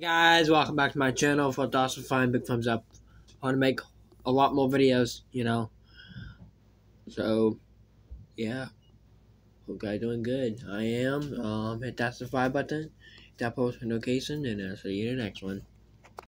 Hey guys, welcome back to my channel. For awesome fine, big thumbs up. I want to make a lot more videos. So yeah, hope you guys doing good. I am. Hit that subscribe button, hit that post notification, and I'll see you in the next one.